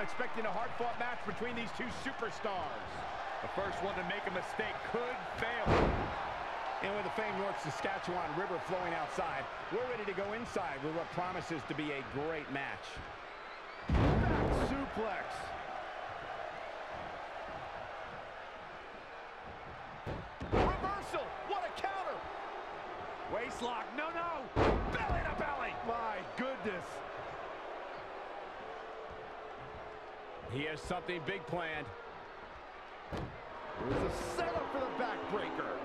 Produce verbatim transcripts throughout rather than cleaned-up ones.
expecting a hard-fought match between these two superstars. The first one to make a mistake could fail. And with the famed North Saskatchewan River flowing outside, we're ready to go inside with what promises to be a great match. Back suplex. Reversal. What a counter. Waistlock. No, no. Belly to belly. My goodness. He has something big planned. It was a setup for the backbreaker.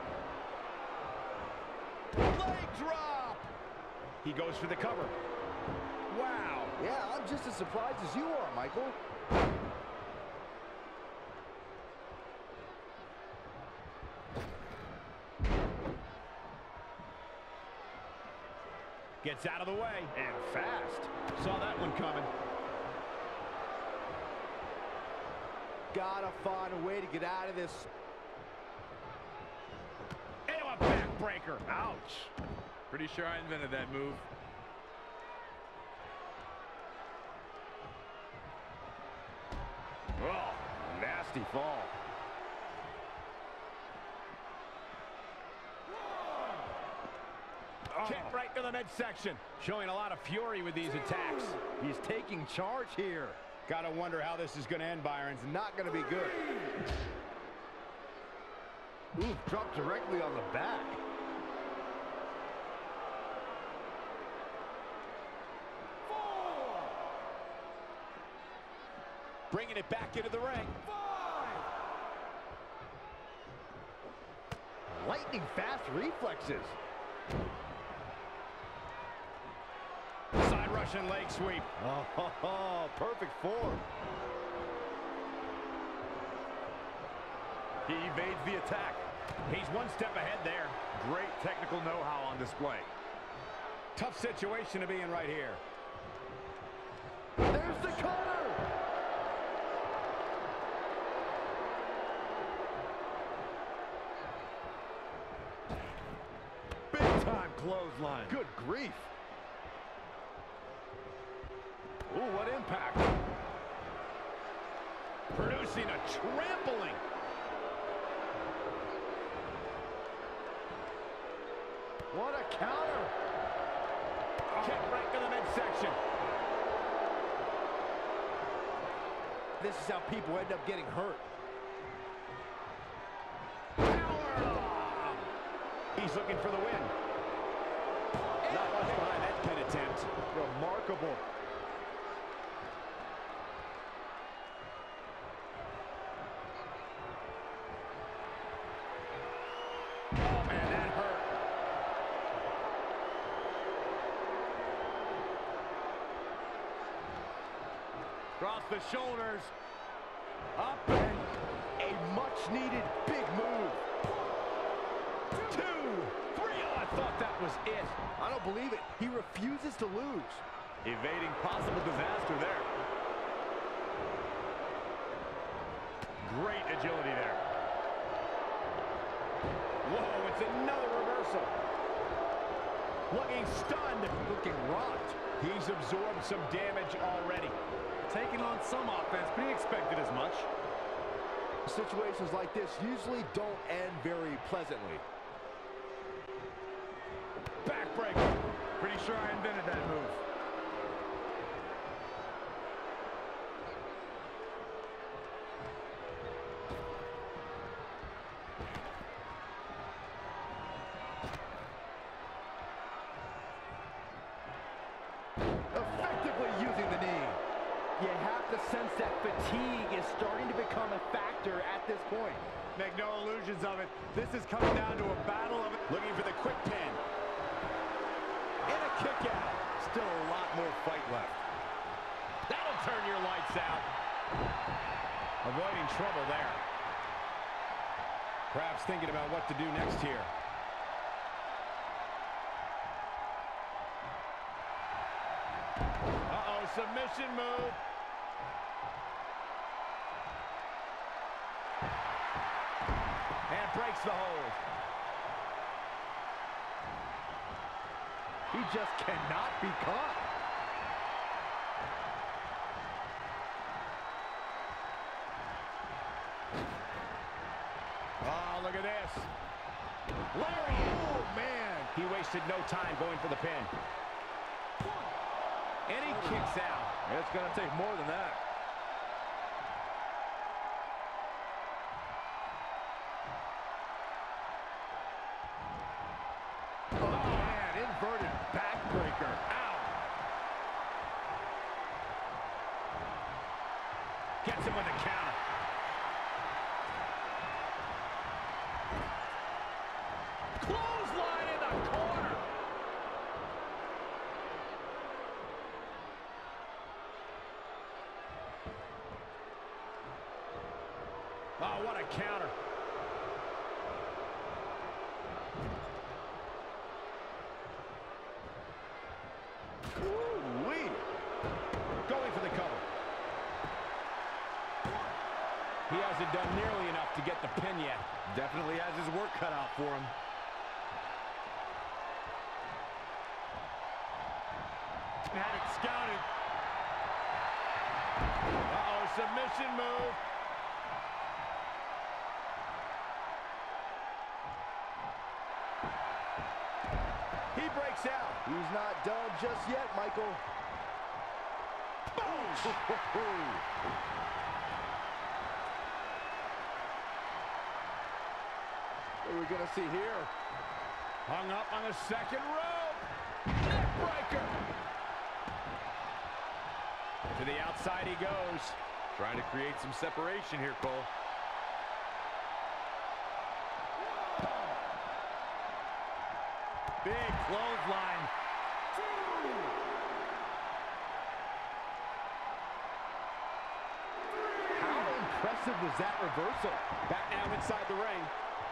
Leg drop. He goes for the cover. Wow. Yeah, I'm just as surprised as you are, Michael. Gets out of the way. And fast. Saw that one coming. Gotta find a way to get out of this. And a backbreaker. Ouch. Pretty sure I invented that move. Oh, nasty fall. Oh. Kick right to the midsection. Showing a lot of fury with these attacks. He's taking charge here. Gotta wonder how this is gonna end, Byron. It's not gonna be good. Ooh, dropped directly on the back. Four. Bringing it back into the ring. Five. Lightning fast reflexes. Side Russian leg sweep. Oh, ho, ho, perfect form. He evades the attack. He's one step ahead there. Great technical know-how on display. Tough situation to be in right here. There's the cutter. Big time clothesline. Good grief. Ooh, what impact. Producing a trampling. What a counter. Oh. Kick right to the midsection. This is how people end up getting hurt. Power. He's looking for the win. Not much behind that pin attempt. Remarkable. Across the shoulders. Up and a much-needed big move. Two, three. Oh, I thought that was it. I don't believe it. He refuses to lose. Evading possible disaster there. Great agility there. Whoa, it's another reversal. Looking stunned. Looking rocked. He's absorbed some damage already. Taking on some offense, but he expected as much. Situations like this usually don't end very pleasantly. Backbreaker. Pretty sure I invented that move. Effectively using the knee. You have to sense that fatigue is starting to become a factor at this point. Make no illusions of it. This is coming down to a battle of it. Looking for the quick pin. And a kick out. Still a lot more fight left. That'll turn your lights out. Avoiding trouble there. Perhaps thinking about what to do next here. Uh-oh, submission move. And breaks the hold. He just cannot be caught. Oh, look at this. Lariat. Oh, man. He wasted no time going for the pin. And he kicks out. It's going to take more than that. Oh, man. Inverted backbreaker. Ow. Gets him with a counter. Clothesline in the corner. Oh, what a counter. Ooh-wee. Going for the cover. He hasn't done nearly enough to get the pin yet. Definitely has his work cut out for him. Had it scouted. Uh-oh, submission move. He breaks out. He's not done just yet, Michael. What are we going to see here? Hung up on the second rope. Neck breaker. To the outside he goes. Trying to create some separation here, Cole. Big clothesline. How impressive was that reversal? Back now inside the ring.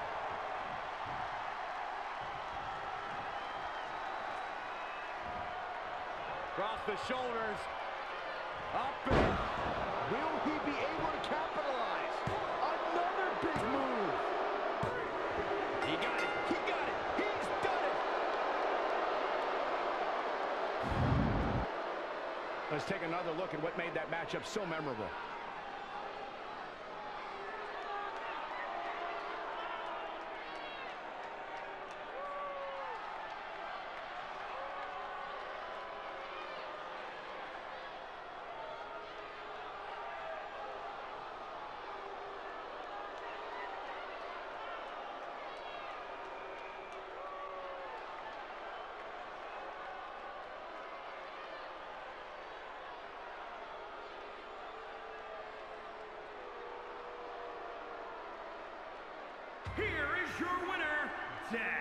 Across the shoulders. Up and... Will he be able to capitalize? Another big move. He got it. He got it. He's done it. Let's take another look at what made that matchup so memorable. Here is your winner, Dan.